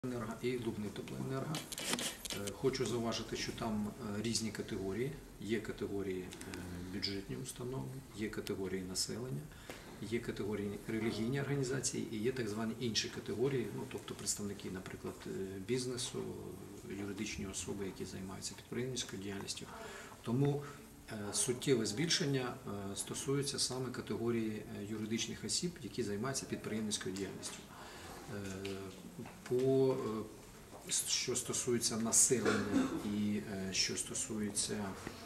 Енерго і Лубнитеплоенерго. Хочу зауважити, що там різні категорії. Є категорії бюджетні установи, є категорії населення, є категорії релігійні організації і є так звані інші категорії, ну, тобто представники, наприклад, бізнесу, юридичні особи, які займаються підприємницькою діяльністю. Тому суттєве збільшення стосується саме категорії юридичних осіб, які займаються підприємницькою діяльністю. Що стосується населення і що стосується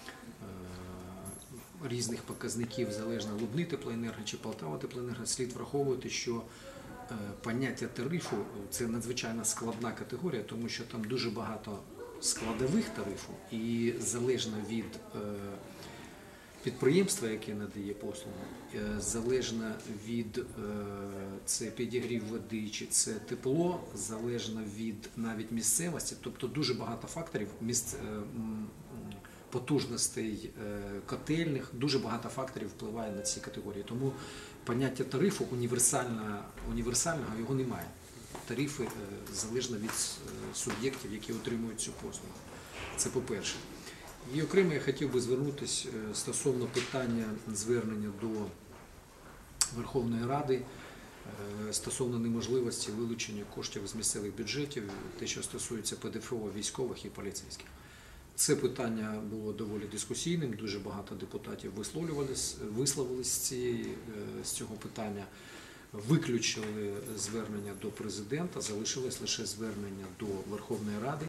різних показників, залежно Лубнитеплоенерго чи Полтаватеплоенерго, слід враховувати, що поняття тарифу – це надзвичайно складна категорія, тому що там дуже багато складових тарифу і залежно від підприємства, яке надає послугу, залежно від це підігрів води чи це тепло, залежно від навіть місцевості, тобто дуже багато факторів, потужностей котельних, дуже багато факторів впливає на ці категорії. Тому поняття тарифу універсального його немає. Тарифи залежно від суб'єктів, які отримують цю послугу. Це по-перше. І окремо я хотів би звернутися стосовно питання звернення до Верховної Ради стосовно неможливості вилучення коштів з місцевих бюджетів, те, що стосується ПДФО військових і поліцейських. Це питання було доволі дискусійним, дуже багато депутатів висловились з цього питання, виключили звернення до президента, залишилось лише звернення до Верховної Ради.